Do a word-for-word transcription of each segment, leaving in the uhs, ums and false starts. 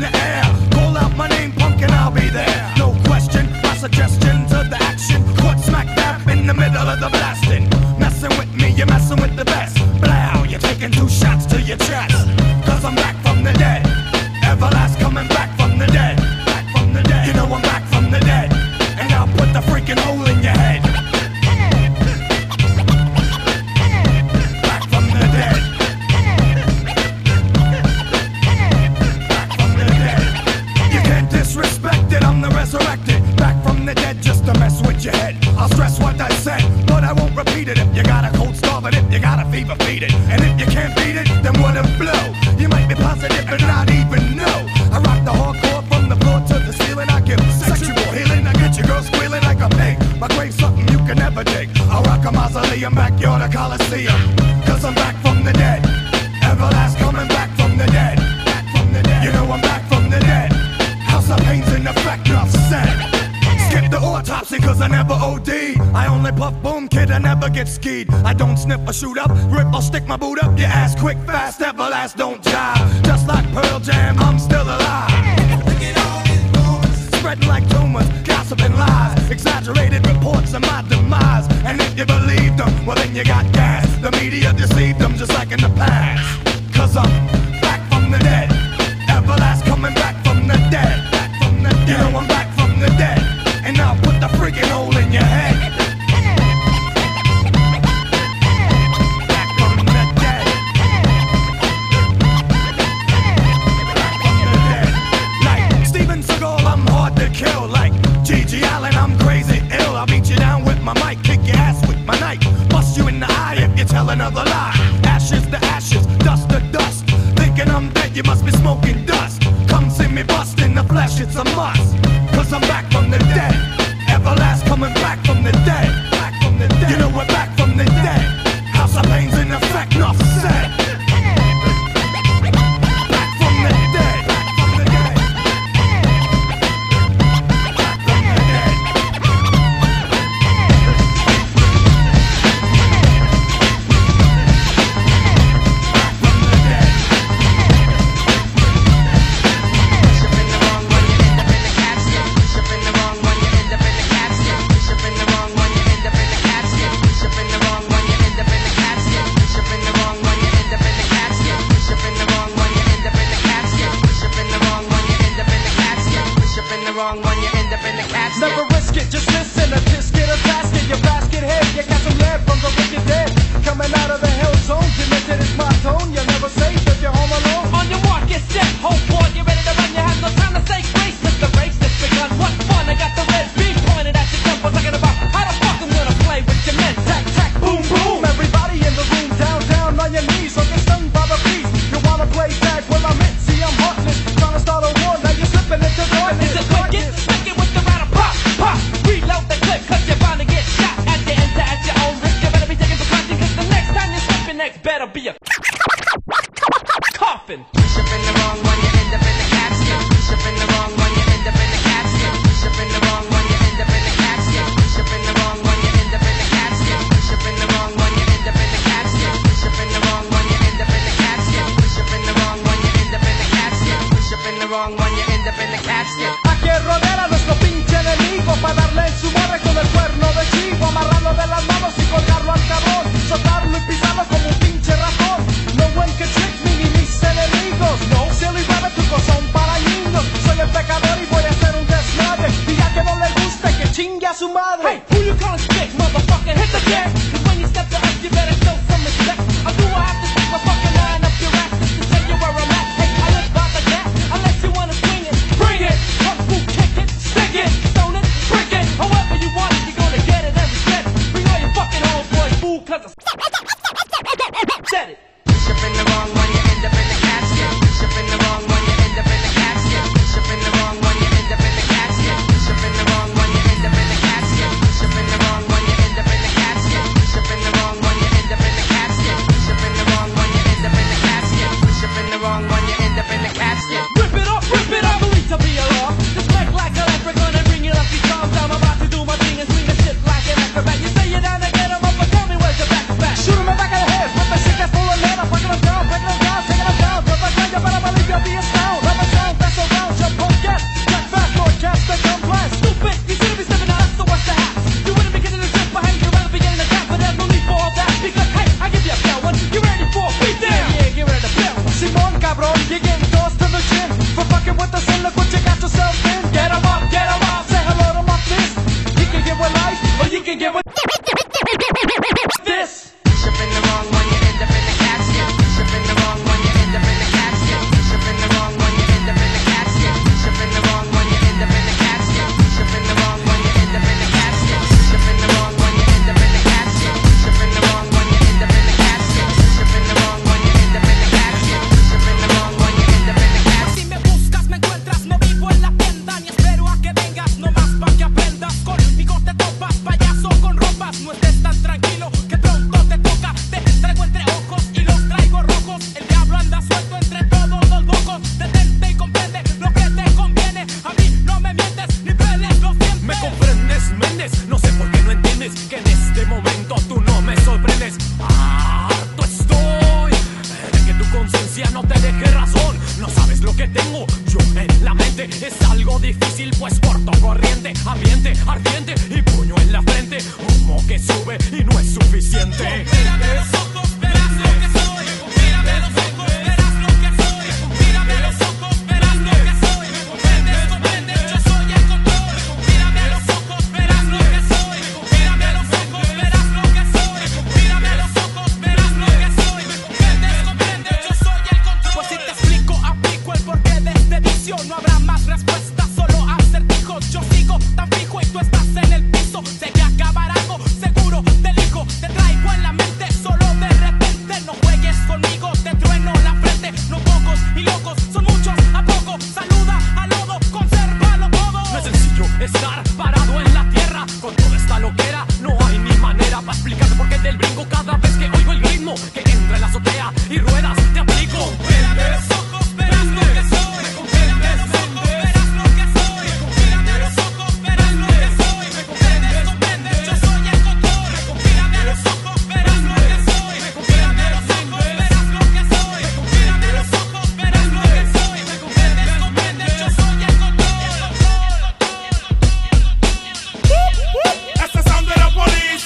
the air. Call out my name, punk, and I'll be there. No question, my suggestion to the action. Caught smack dab in the middle of the blasting. Messing with me, you're messing with the best. Blow, you're taking two shots to your chest. Cause I'm back from the dead. Everlast coming back from the dead. Back from the dead. You know I'm back from the dead. And I'll put the freaking hole in your head. Back from the dead. Back from the dead. You can't disrespect it, I'm the resurrected. Back from the dead just to mess with your head. I'll stress what I said, but I won't repeat it. If you got a cold starve it, if you got a fever, feed it. And if you can't beat it, then what a blow. You might be positive but not even know. I rock the hardcore from the floor to the ceiling. I give sexual healing. I get your girl squealing like a pig. My grave's something you can never dig. I rock a mausoleum, backyard a coliseum. Cause I'm back from the dead. Everlast coming back from the dead. Back from the dead. You know I'm back from the dead. House of Pain's in effect, enough said. Skip the autopsy cause I never O D. I only puff boom, kid, I never get skied. I don't sniff or shoot up, rip or stick my boot up your ass quick, fast, Everlast, don't jive. Just like Pearl Jam, I'm still alive. Look at all these rumors, spreading like tumors, gossiping lies, exaggerated reports of my demise. And if you believe them, well then you got gas. The media deceived them just like in the past. Cause I'm back from the dead. Everlast coming back from the dead. Back from the dead. You know I'm back from the dead. And I'll put the freaking hole in your head. Back from the dead. Back from the dead. Like Steven Seagal, I'm hard to kill. Like G G Allen, I'm crazy ill. I'll beat you down with my mic, kick your ass with my knife, bust you in the eye if you tell another lie. Ashes to ashes, dust to dust. Thinking I'm dead, you must be smoking dust. Come see me bust in the flesh, it's a must. Cause I'm back from the dead. Everlast coming back from the dead. Back from the dead. You know we're back from the dead. House of Pain's in effect, enough said. Back from the dead. Back from the dead. Back from the dead. Back from the dead. Push up in the wrong one, you end up in the casket. Push up in the wrong one, you end up in the casket. Push up in the wrong one, you end up in the casket. Push up in the wrong one, you end up in the casket. Push up in the wrong one, you end up in the casket. Push up in the wrong one, you end up in the casket. Push up in the wrong one, you end up in the casket. Push up in the wrong one, you end up in the casket. Never risk it, just listen, a biscuit, a basket, your basket head, you got some lead from the wicked dead. Coming out of the hell zone, demented is my tone, you're never safe if you're home alone. On your mark, get set, hold board, you ready to run, you have no time to say grace, cause the race has begun. What fun, I got the red beam pointed at your temple, talking about how the fuck I'm gonna play with your men. Tack, tack, boom, boom, everybody in the room, down, down on your knees, or get stung by the beast. You wanna play tag, well I'm it, see I'm heartless, trying to start a war, now you're slipping into darkness. Is it wicked? Wicked with the rattle, pop, pop, reload the clip, cause you're bound to get shot at the enter at your own risk. You better be taking precaution, cause the next time you slip, your next better be a coffin. Push up in the wrong one, you end up in the casket. Push up in the wrong one, you end up in the casket. Push up in the wrong one, you end up in the casket. Push up in the wrong one, you end up in the casket. Push up in the wrong one, you end up in the casket. Push up in the wrong one, you end up in the casket. Push up in the wrong one, you end up in the casket. Push up in the wrong one, you end up in the casket. Hay que rodear a nuestro pinche enemigo para darle en su madre con el cuerno de chivo, amarrarlo de las manos y colgarlo al cabrón, soltarlo y pisarlo como un pinche ratón. No one can trick me ni mis enemigos. No, silly rabbit, trucos son para niños. Soy el pecador y voy a hacer un desmadre. Y ya que no le guste, que chingue a su madre. Hey, who you calling stick, motherfucker? Hit the deck. Cause when you step to us, you better show some respect. Or do I have to stick my fucking line up your ass just to tell you where I'm at? Hey, I live by the gap, unless you wanna swing it. Bring it, kung fu, kick it, stick it, stone it, brick it. However you want it, you're gonna get it every step. Bring all your fucking homeboys, fool, cause I said it. Push up in the wrong one, you end up in the casket. Push up in the wrong one, you end up in the casket. la mente es algo difícil, pues corto corriente, ambiente ardiente y puño en la frente, humo que sube y no es suficiente. Mírame los ojos, verás lo que soy. Mírame los ojos, verás lo que soy. Mírame los ojos, verás lo que soy. Comprendes, comprendes, yo soy el control. Mírame los ojos, verás lo que soy. Mírame los ojos, verás lo que soy. Mírame los ojos, verás lo que soy. Comprendes, comprendes, yo soy el control. Pues si te explico, aplico el porqué de este vicio. No habrá más respuestas, solo acertijos. Yo sigo tan fijo y tú estás en el piso. Sé que acabará algo, seguro te elijo. Te traigo en la mente, solo de repente. No juegues conmigo, te trueno la frente. No pocos y locos, son muchos a poco. Saluda al lodo, consérvalo todo. No es sencillo estar parado en la tierra. Con toda esta loquera, no hay ni manera para explicarte por qué del brinco cada vez que oigo el ritmo que entra en la azotea y ruedas te aplico. Mírame los ojos, verás lo que soy. Mírame los ojos, verás lo que soy. Mírame los ojos, verás lo que soy. Comprendes, comprendes, yo soy el control. Mírame los ojos, verás lo que soy. Mírame los ojos, verás lo que soy. Mírame los ojos, verás lo que soy. Comprendes, comprendes, yo soy el control. That's the sound of the police.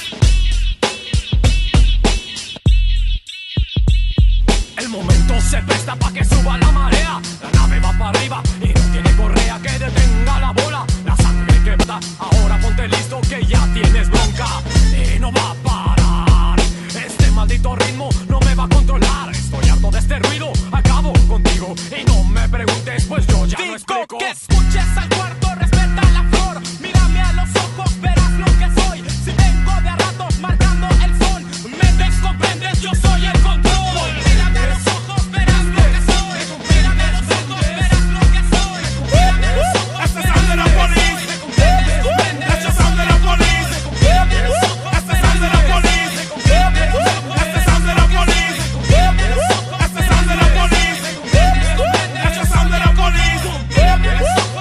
El momento se presta pa' que suba la marea. La nave va para arriba y no tiene correa que detenga la bola. La sangre que brota, ahora ponte listo que ya tienes bronca. Y no va a parar. Este maldito ritmo no me va a controlar. Estoy harto de este ruido, acabo contigo. Y no me preguntes, pues yo ya no explico. Que escuches al cuarto, respeta la flor. Mírame a los ojos, verás lo que soy. Si vengo de a rato marcando el son, me descomprendes, yo soy el control. Mírame a los ojos, verás lo que soy. Mírame a los ojos, verás lo que soy. Mírame a los ojos, That's the sound of the police. That's the sound of the police. mírame a los ojos, That's the sound of the police. mírame a los ojos, That's the sound of the police. mírame a los ojos, That's the sound of the police. That's the sound of the police. mírame a los ojos.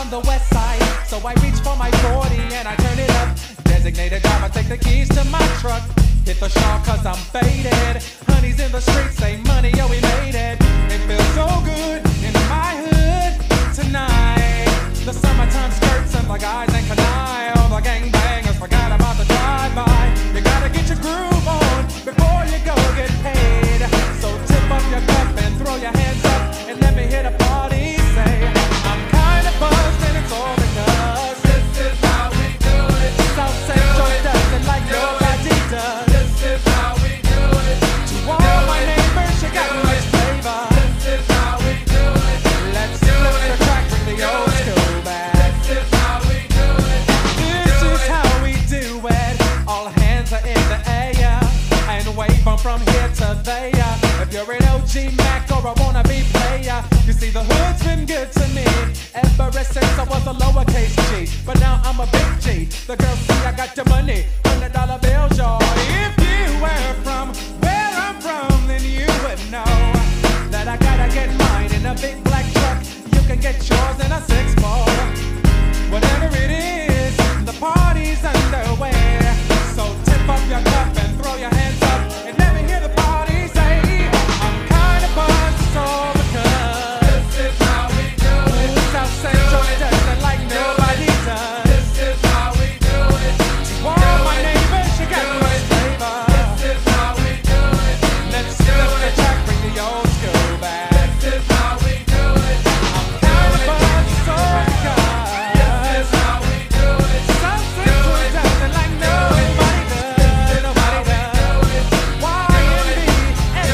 on the west side. So I reach for my forty and I turn it up. Designated driver, take the keys to my truck. Hit the shawl cause I'm faded. Honey's in the streets, say money, yo, we made it. It feels so good in my hood tonight. The summertime skirts and the guys ain't canine. All the gangbangers forgot about the drive-by. You gotta get your groove on before you go get paid. So tip up your cup and throw your hands up and let me hit a party. Say, I'm kinda buzzed and it's all because this is how we do it. South Central does it like nobody does. This is how we do it. To all my neighbors, you got much flavor. This is how we do it. Let's flip the track from the old school back. This is how we do it. This is how we do it. All hands are in the air and wave them from here to there. If you're an O G Mac or a wannabe player, you see the hood's been good to me ever since I was a lowercase G. But now I'm a big G. The girls see I got the money, hundred dollar bills, y'all. If you were from where I'm from, then you would know that I gotta get mine in a big black truck. You can get yours in a six four. Whatever it is, the party's underway. So tip up your cup and throw your hands up and let me hear the party say, I'm kinda buzzed, it's all because this is how we do it. South Central does it like nobody does. This is how we do it. To all my neighbors, you got much flavor. This is how we do it. Let's flip the track, bring the old school back. This is how we do it. I'm kinda buzzed, it's all because this is how we do it. South Central does it like nobody does. Nobody does. Y M B, S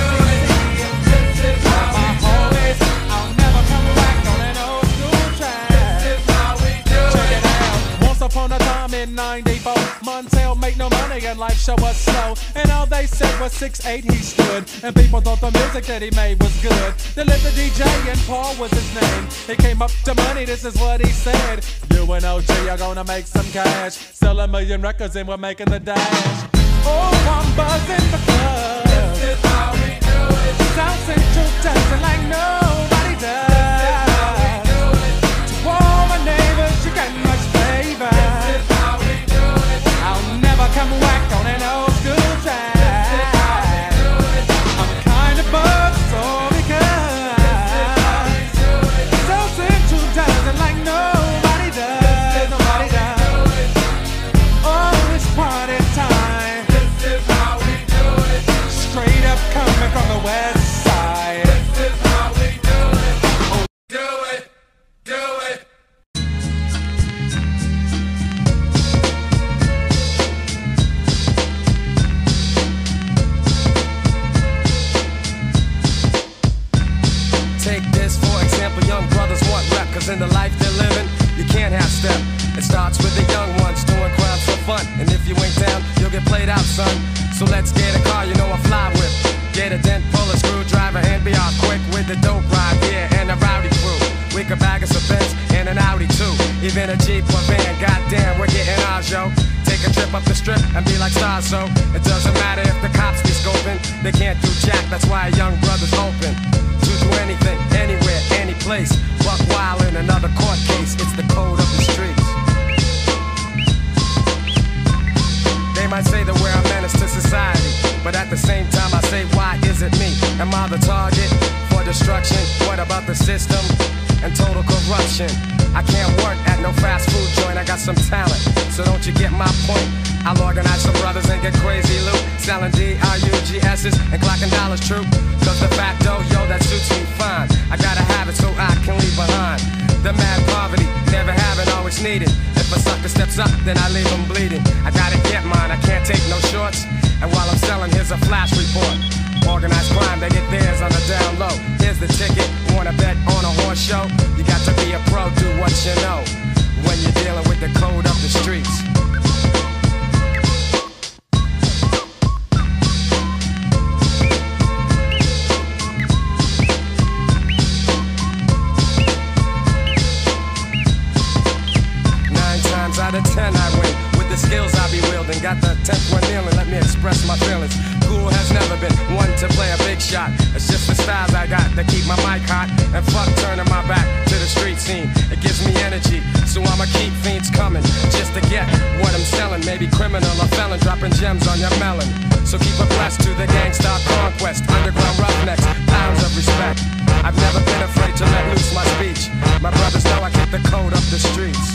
C C. All my homies, I'll never come back on an old school track. This is how we do it. Check it out. Once upon a time in ninety-four, Montel made no money and life show was slow. And all they said was six eight he stood. And people thought the music that he made was good. They lived the D J and Paul was his name. He came up to money, this is what he said. You and O G are gonna make some cash. Sell a million records and we're making the dash. Oh, I'm buzzing the club. This is how we do it. South Central does it like nobody does. This is how we do it. To all my neighbors, you got much flavor. This is how we do it. I'll never come whack on an old school track. This is how we do it. I'm kinda buzzed, so because this is how we do it. South Central does it like nobody does. Nobody does. Oh, it's party time. This is how we do it. Straight up coming from the west side. This is how we do it. Oh, do it, do it. Take this for example, young brothers want rep, cause in the life they're living, you can't have step. It starts with the young ones doing crimes for fun, and if you ain't down, you'll get played out, son. So let's get a car, you know I fly with. Get a dent, pull a screwdriver, and be out quick with the dope ride, yeah, and a rowdy crew. We could bag us a Benz and an Audi too, even a Jeep or van, goddamn, we're getting ours, yo. Take a trip up the strip and be like stars, so it doesn't matter if the cops be scoping, they can't do jack, that's why a young brother's open. To do anything, anywhere, any place. Buck wild in another court case. It's the code of the streets. They might say that we're a menace to society, but at the same time I say, why is it me? Am I the target for destruction? What about the system and total corruption? I can't work at no fast food joint, I got some talent, so don't you get my point? I'll organize some brothers and get crazy loot, selling D R U G S's and clocking dollars true. Cause the fat dough, yo, that suits me fine. I gotta have it so I can leave behind the mad poverty, never having, always needed. If a sucker steps up, then I leave him bleeding. I gotta get mine, I can't take no shorts. And while I'm selling, here's a flash report. Organized crime, they get theirs on the down low. Here's the ticket, wanna bet on a horse show? You got to be a pro, do what you know, when you're dealing with the code of the streets. Out of ten I win, with the skills I be wielding. Got the tenth one kneeling, let me express my feelings. Cool has never been one to play a big shot. It's just the styles I got that keep my mic hot. And fuck turning my back to the street scene. It gives me energy maybe criminal or felon, dropping gems on your melon. So keep abreast to the gangsta conquest, underground roughnecks, pounds of respect. I've never been afraid to let loose my speech. My brothers know I keep the code up the streets.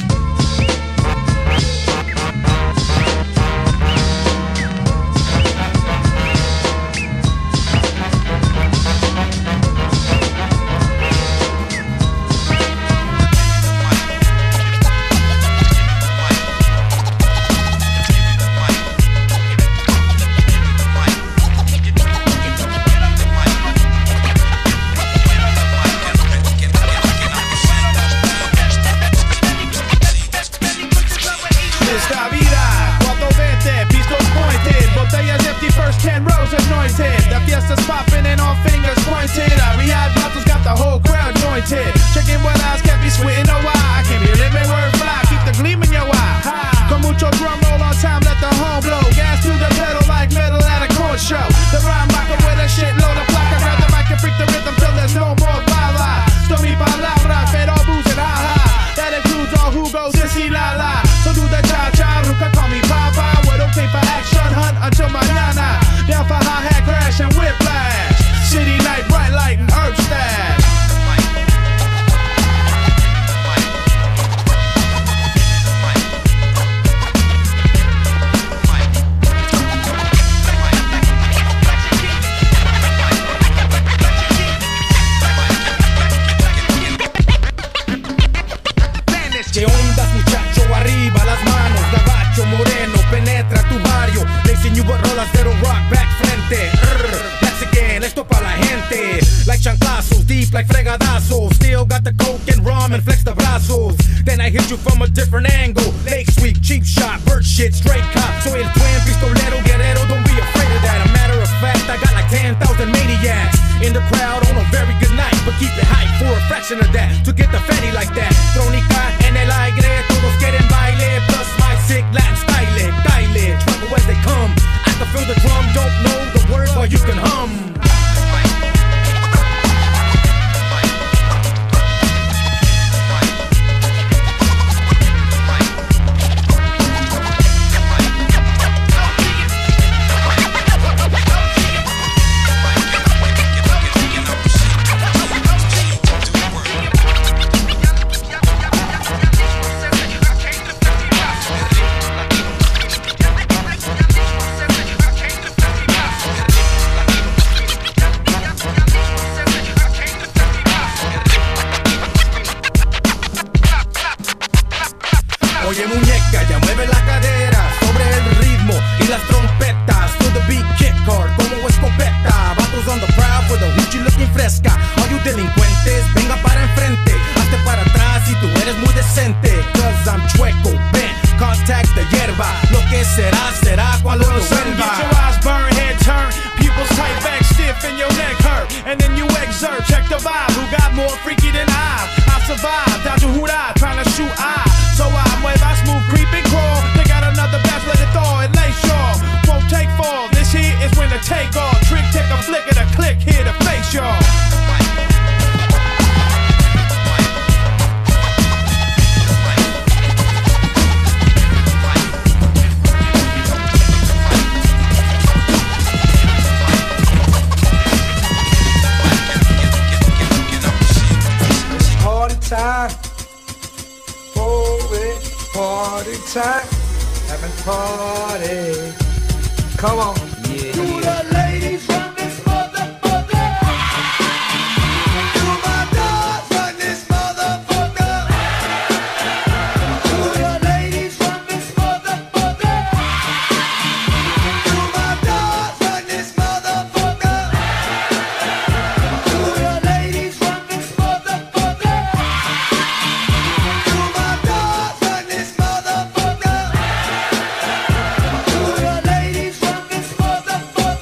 The fiesta's popping and all fingers pointed. I rehab bottles got the whole crowd jointed. Checking what eyes can't be sweating no why. I can't be living word fly, keep the gleam in your eye. Con mucho drum roll on time, let the horn blow. Gas to the pedal like metal at a corn show. The rhyme rocker with a shitload of placa. Grab the mic and freak the rhythm till there's no more bala. Stormy palabra, pero booze and ha-ha. That includes all who goes sissy la la. So do the cha-cha, Ruka call me Papa. We're okay for action, hunt until mañana. Down for hi-hat crash and whiplash. City night, bright light and herb stash. ¿Qué ondas, muchacho? Arriba las manos, gabacho moreno, penetra tu barrio. Lazy New rolas de rock, back frente. Rrr, Mexican, esto pa' la gente. Like chanclazos, deep like fregadazos. Still got the coke and rum and flex the brazos. Then I hit you from a different angle. Lake sweep, cheap shot, bird shit, straight cop. Soy el twin, pistolero, guerrero, don't be afraid of that. A matter of fact, I got like ten thousand maniacs in the crowd on a very good night. But keep it hype for a fraction of that. To get the fatty like that. Trónica en el aire, todos quieren baile. Plus my sick Latin style, style. Trouble as they come. I can feel the drum, don't know the words, but you can hum. Oye muñeca, ya mueve la cadera sobre el ritmo y las trompetas. To the beat, kick hard como escopeta. Vatos on the prowl for the hoochie looking fresca. All you delincuentes, venga para enfrente. Hazte para atrás si tú eres muy decente. Cause I'm chueco, ven, contact the hierba. Lo que será, será cuando lo vuelva. Get your eyes burn, head turn. Pupils tight, back stiff and your neck hurt. And then you exert, check the vibe. Who got more freaky than I? I survived, down to Hura, trying to shoot I. So I mueva smooth, creep and crawl. They got another batch, let it thaw and lay shaw. Won't take fall, this here is when the take off. Trick, take a flick of the click, here to face y'all. Party time. Party time, having party. Come on. Yeah, to yeah. The ladies run this motherfucker. To my dogs run this motherfucker. To the ladies run this motherfucker. To my dogs run this motherfucker. To the ladies run this motherfucker. To my dogs run this motherfucker. To the ladies run this motherfucker.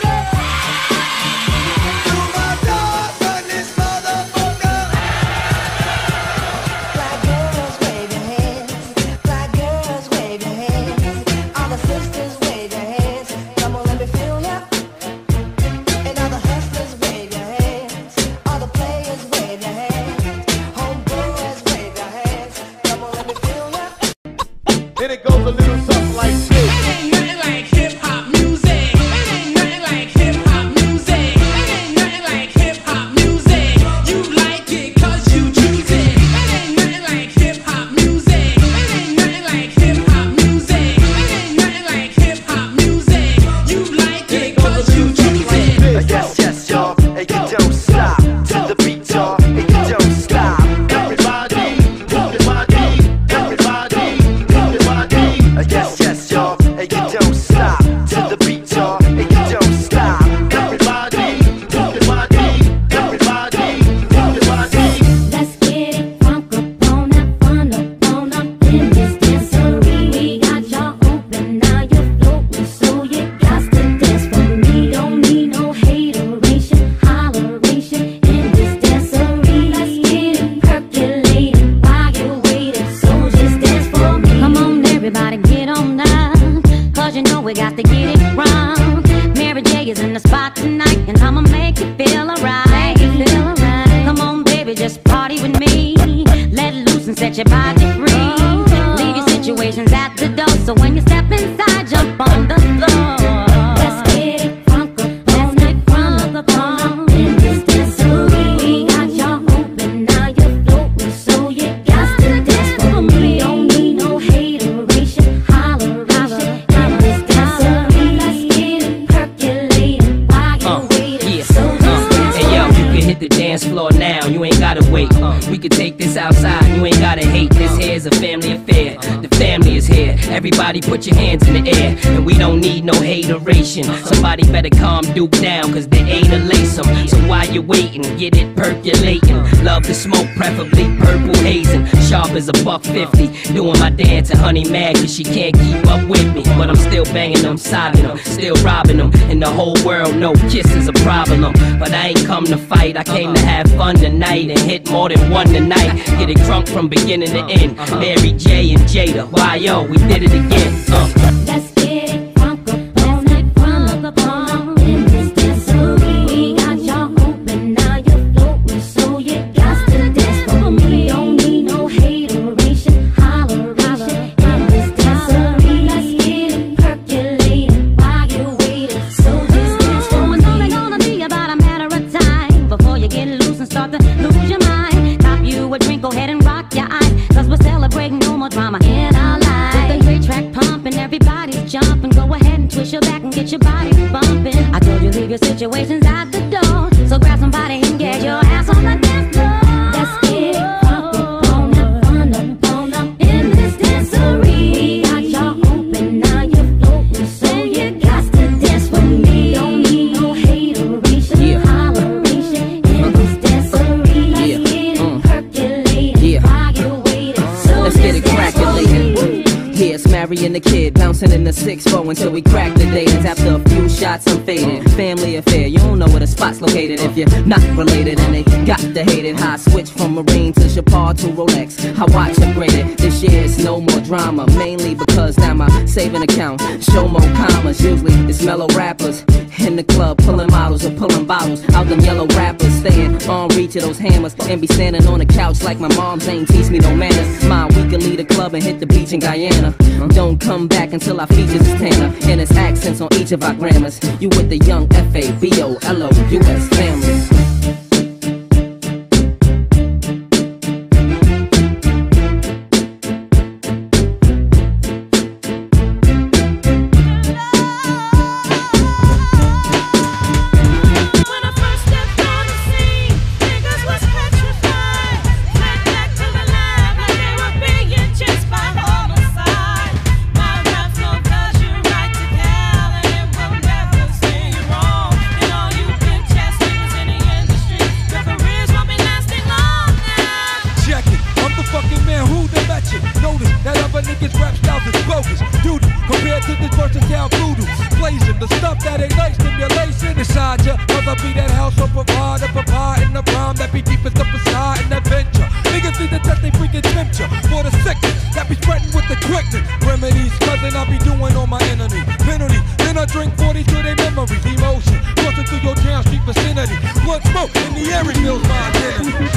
side. You ain't gotta hate, this here's a family affair. The family is here, everybody put your hands in the air. And we don't need no hateration. Somebody better calm Duke down, cause they ain't a lace 'em. So while you're waiting, get it percolating. Love the smoke, preferably purple hazing. Sharp as a buck fifty. Doing my dance and honey mad cause she can't keep up with me. But I'm still banging them, sobbing them, still robbing them. And the whole world know kiss is a problem. But I ain't come to fight, I came to have fun tonight. And hit more than one tonight. Get it drunk from beginning to end. Mary J and Jada, why yo, we did it again. uh. Let's get it crunk up on it, crunk up on in this dancery. We got y'all open, now you're floating, so you got to dance for me. Don't need no hateration, holleration in this dancery. Let's get it percolating while you're waiting, so just dance for me. It's only gonna be about a matter of time before you get loose and start to lose your mind. Cop you a drink, go ahead and rock your eyes, cause we're celebrating no more drama in our lives. With the great track pumping, everybody's jumping. Go ahead and twist your back and get your body bumping. I told you leave your situations at the door, so grab somebody and get your ass on the dance floor. Let's get it crunk up on up, on up, on up in this dancery. We got y'all open, now you're floating, so you got to dance with me. Don't need no hateration, Yeah. holleration in this dancery. Let's Yeah. get it Mm. percolating Yeah. while you're waiting, so Let's get it just dance for crackulating. me. Yeah, it's Mary and the kid bouncing in the six four until we crack the datings. After a few shots, I'm fading. Family affair, you don't know where the spot's located if you're not related. And they got to hate it. How I switch from Marine to Chapar to Rolex. I watch upgraded. This year it's no more drama, mainly because now my saving account show more commas. Usually it's mellow rappers in the club pulling models or pulling bottles out them yellow rappers. Staying on reach of those hammers and be standing on the couch like my mom's ain't teach me no manners. Mine, we can leave the club and hit the beach in Guyana. Don't come back until our features is Tanner and its accents on each of our grammars. You with the young F A B O L O U S family. When I first stepped on the scene, niggas was petrified. Went back to the lab like they were being chased by homicide. My rap flow does you right to hell, and it will never say you're wrong. And all you bitch ass niggas in the industry, your careers won't be lasting long now. Check it, I'm the fucking man who the bet you. Notice that other niggas rap styles is bogus. Dude, compared to this versatile voodoo. Blazing the stuff that ain't nice, stimulation inside ya. Cause I be that house of provider, provide in the rhyme that be deep as the facade and adventure. Niggas need to test they freaking temperature for the sickness that be spreading with the quickness. Remedies, cousin, I be doing on my enemy. Penalty, then I drink forty to their memories. Emotion, crossing through your town street vicinity. Blood smoke in the air reveals my identity.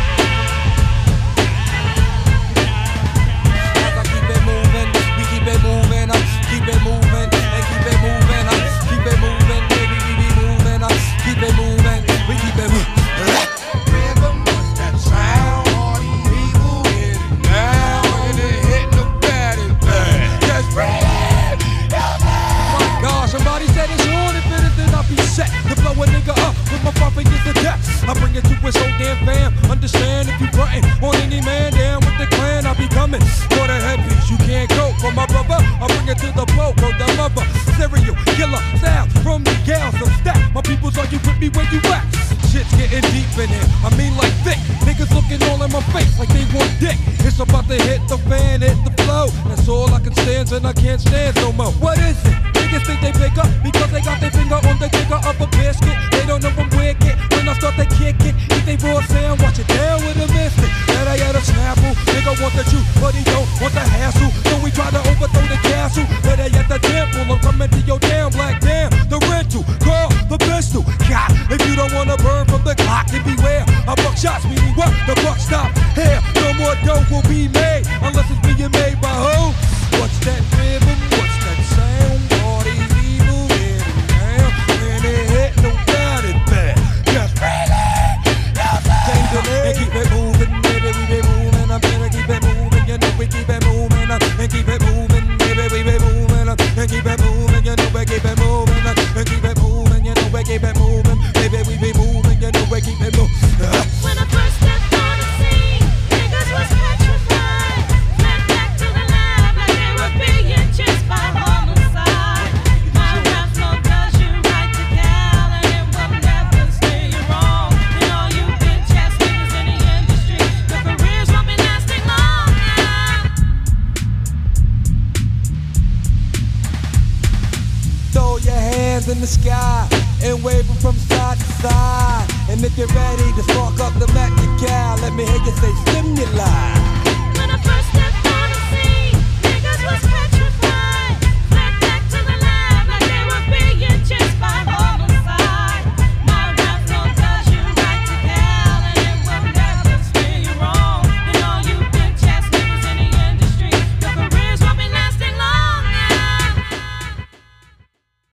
As I keep it moving, we keep it moving, I keep it moving, and keep it moving, I keep it moving, baby, we be moving, I keep it moving, we keep it moving. Rhythm, what's that sound? All these people get it now, and it hit the bad and bad. Just breathe it, my God, somebody said it's on, if it is, then I'll be set to blow a nigga up with my profit is the death. I bring it to his whole damn fam. Understand if you frontin' on any man down with the clan, I'll be coming for the headpiece. You can't go for my brother. I bring it to the blow, bro, the mother. Serial killer sound from the gals of stack. My people's are you with me where you at? Shit's getting deep in here. I mean like thick. Niggas looking all in my face like they want dick. It's about to hit the fan, hit the flow. That's all I can stand and I can't stand no more. What is it? Niggas think they bigger because they got their finger on the trigger of a biscuit. They don't know I'm wicked. When I start to kick it, eat they raw sound, watch it down with a mystic. That I had a snapple. Nigga want the truth, but he don't want the hassle. So we try to overthrow the castle. That I at the temple. I'm coming to your damn black damn. The rental, call the pistol. God, if you don't wanna burn from the clock, then beware. I buck shots, meaning what? The buck stop. Here, no more dough will be made unless it's being made by who? What's that rhythm? What's that sound? All these evil getting down, and it hit no doubt it bad. Just really, and keep it moving, baby, we be moving. I'm gonna keep it moving, you know we keep it moving, and keep it moving, baby, we be moving, and keep it moving, you know we keep it moving, and keep it moving, you know we keep it moving, baby, we be moving, you know we keep it moving. When I first stepped on the scene, niggas was in the sky and waving from side to side. And if you're ready to spark up the Mac gal, let me hear you say stimuli.